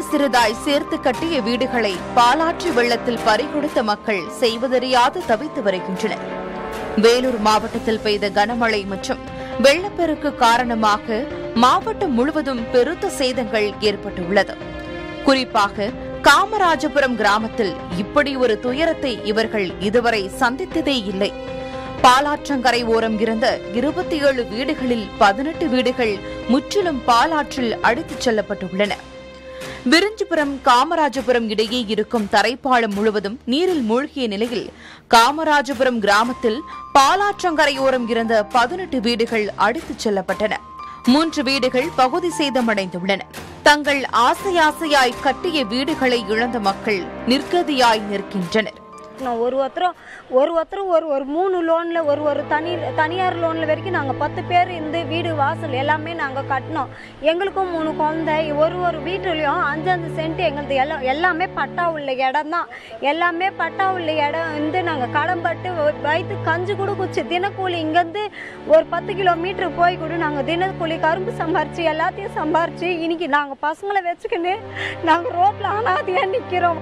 சிறிதாய் சேர்த்து கட்டிய வீடுகளை பாலாற்று வெள்ளத்தில் பறிகொடுத்த மக்கள் செய்வதறியாது தவித்து வருகின்றனர். வேலூர் மாவட்டத்தில் பெய்த கனமழை மற்றும் வெள்ளப்பெருக்கு காரணமாக மாவட்டம் முழுவதும் பெருத்த சேதங்கள் ஏற்பட்டுள்ளது. குறிப்பாக காமராஜபுரம் கிராமத்தில் இப்படி ஒரு துயரத்தை இவர்கள் இதுவரை சந்தித்ததே இல்லை. பாலாற்றங்கரை ஓரம் இருந்த 27 வீடுகளில் 18 வீடுகள் முற்றிலும் பாலாற்றில் அடித்துச் செல்லப்பட்டுள்ளன. விரிஞ்சிபுரம் காமராஜபுரம் இடையே இருக்கும் தரைப்பாலம் முழுவதும் நீரில் மூழ்கிய நிலையில் காமராஜபுரம் கிராமத்தில் பாலாற்றங்கரையோரம் இருந்த 18 வீடுகள் அடித்துச் செல்லப்பட்டன. 3 வீடுகள் பகுதி சேதமடைந்துள்ளன. தங்கள் ஆசையாய் கட்டிய வீடுகளை இழந்த மக்கள் நிர்கதியாய் நிற்கின்றனர். ஒருத்தரும் ஒரு 3 லோன்ல ஒரு தனியார் லோன்ல வரைக்கும் நாங்கள் 10 பேர் இந்த வீடு வாசல் எல்லாமே நாங்கள் கட்டினோம். எங்களுக்கும் 3 குழந்தை. ஒரு வீட்டுலையும் 5 சென்ட் எங்களுக்கு எல்லாமே பட்டா உள்ள இடம் தான். எல்லாமே பட்டா உள்ள இடம் வந்து நாங்கள் கடன்பட்டு வயிற்று கஞ்சி கூட குச்சி தினக்கூலி இங்கேருந்து ஒரு 10 கிலோமீட்டர் போய் கூட நாங்கள் தினக்கூலி கரும்பு சம்பாரிச்சு எல்லாத்தையும் சம்பாரிச்சு இன்னைக்கு நாங்கள் பசங்களை வச்சுக்கின்னு நாங்கள் ரோட்டில் அனாதையாக நிற்கிறோம்.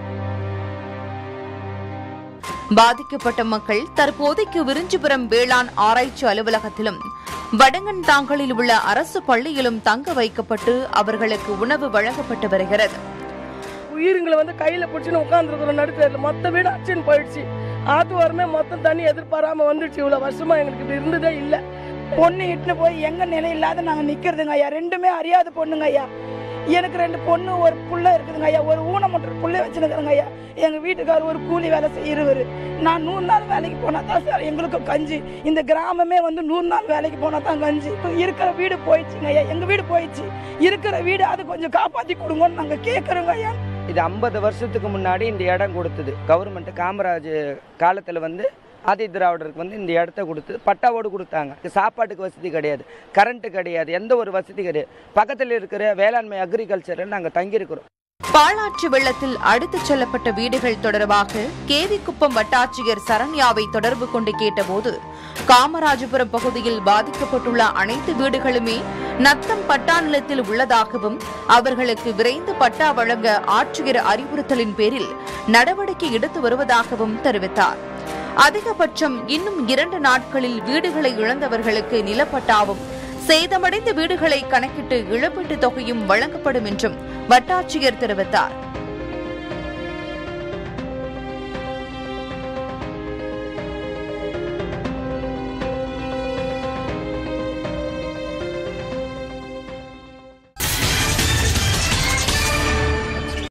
பாதிக்கப்பட்ட மக்கள் தற்போதைக்கு விரிஞ்சிபுரம் வேளாண் ஆராய்ச்சி அலுவலகத்திலும் வடங்கன்தாங்கலில் உள்ள அரசு பள்ளியிலும் தங்க வைக்கப்பட்டு அவர்களுக்கு உணவு வழங்கப்பட்டு வருகிறது. உயிரிங்களை வந்து கையில பிடிச்சுன்னு உட்காந்துருக்கிற நடுத்தல மொத்த வீடு அச்சுன்னு போயிடுச்சு. ஆத்து வாரமே மொத்தம் தண்ணி எதிர்பாராம வந்துடுச்சு. இவ்வளவு வருஷமா எங்களுக்கு இப்படி இருந்ததே இல்லை. பொண்ணு இட்டுன்னு போய் எங்க நிலை இல்லாத நாங்க நிக்கிறதுங்க ஐயா. ரெண்டுமே அறியாத பொண்ணுங்க ஐயா. எனக்கு 2 பொண்ணு ஒரு புள்ள இருக்குதுங்க ஐயா. ஒரு ஊனமுற்ற புள்ள வச்சுருக்கிறேங்க ஐயா. எங்க வீட்டுக்காரர் ஒரு கூலி வேலை செய்யறவர். நான் 100 நாள் வேலைக்கு போனா தான் சார் எங்களுக்கு கஞ்சி. இந்த கிராமமே வந்து 100 நாள் வேலைக்கு போனா தான் கஞ்சி. இருக்கிற வீடு போயிடுச்சுங்க ஐயா. எங்க வீடு போயிடுச்சு. இருக்கிற வீடு அது கொஞ்சம் காப்பாற்றி கொடுங்கன்னு நாங்க கேட்கறோங்க ஐயா. இது 50 வருஷத்துக்கு முன்னாடி இந்த இடம் கொடுத்தது கவர்மெண்ட். காமராஜ் காலத்துல வந்து ஆதி திராவிடருக்கு வந்து இந்த இடத்த கொடுத்து பட்டாவோடு கொடுத்தாங்க. சாப்பாட்டுக்கு வசதி கிடையாது, கரண்ட் கிடையாது, எந்த ஒரு வசதி கிடையாது. பக்கத்தில் இருக்கிற வேளாண்மை அக்ரிகல்ச்சரில் நாங்கள் தங்கியிருக்கிறோம். பாலாற்று வெள்ளத்தில் அடித்துச் செல்லப்பட்ட வீடுகள் தொடர்பாக கேவிக்குப்பம் வட்டாட்சியர் சரண்யாவை தொடர்பு கொண்டு கேட்டபோது காமராஜபுரம் பகுதியில் பாதிக்கப்பட்டுள்ள அனைத்து வீடுகளுமே நத்தம் பட்டா நிலத்தில் உள்ளதாகவும் அவர்களுக்கு விரைந்து பட்டா வழங்க ஆட்சியர் அறிவுறுத்தலின் பேரில் நடவடிக்கை எடுத்து வருவதாகவும் தெரிவித்தார். அதிகபட்சம் இன்னும் 2 நாட்களில் வீடுகளை இழந்தவர்களுக்கு நிலப்பட்டாவும் சேதமடைந்த வீடுகளை கணக்கிட்டு இழப்பீட்டுத் தொகையும் வழங்கப்படும் என்றும் வட்டாட்சியர் தெரிவித்தார்.